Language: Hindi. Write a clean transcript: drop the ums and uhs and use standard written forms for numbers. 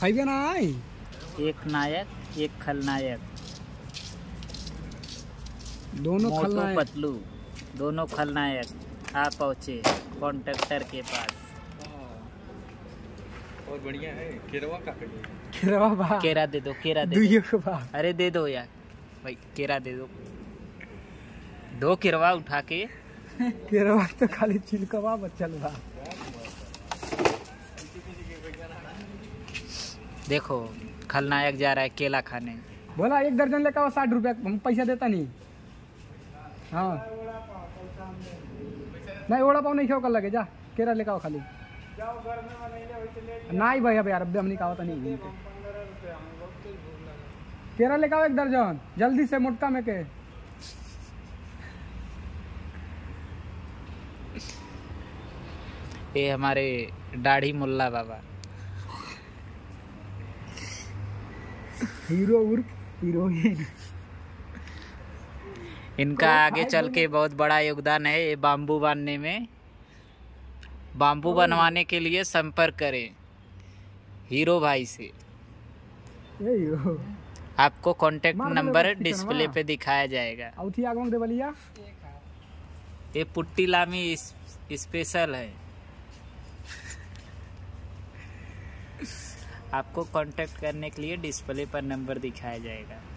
खाइबे ना आई। एक नायक एक खलनायक, दोनों मोटू खलनायक। पतलू दोनों खलनायक आ पहुँचे कॉन्ट्रैक्टर के पास। और बढ़िया है केरवा का केरवा बा केरा दे दो, केरा दे दुइयो दो। के बा। अरे दे दो यार भाई, केरा दे दो। दो केरवा उठा के। केरवा तो खाली छिलकवा बचल बा। देखो खलनायक जा रहा है केला खाने। बोला 1 दर्जन लेकर आओ, 60 रुपया हम पैसा देता नहीं। हाँ नहीं ओड़ा पाव नहीं खाओ, कल लगे जा केरा लेकर आओ खाली। नहीं भाई अब यार अब हमने कहा था नहीं। केरा लेकर आओ 1 दर्जन जल्दी से, मोटका में के। ये हमारे दाढ़ी मुल्ला बाबा, हीरो उर्फ हीरोइन। इनका आगे चल के बहुत बड़ा योगदान है ये बाम्बू बांधने में। बाम्बू बनवाने के लिए संपर्क करें हीरो भाई से। ये हीरो आपको कांटेक्ट मार नंबर देले डिस्प्ले पे दिखाया जाएगा। औथी आगमन दे बलिया। ये पुट्टी लामी स्पेशल है। आपको कांटेक्ट करने के लिए डिस्प्ले पर नंबर दिखाया जाएगा।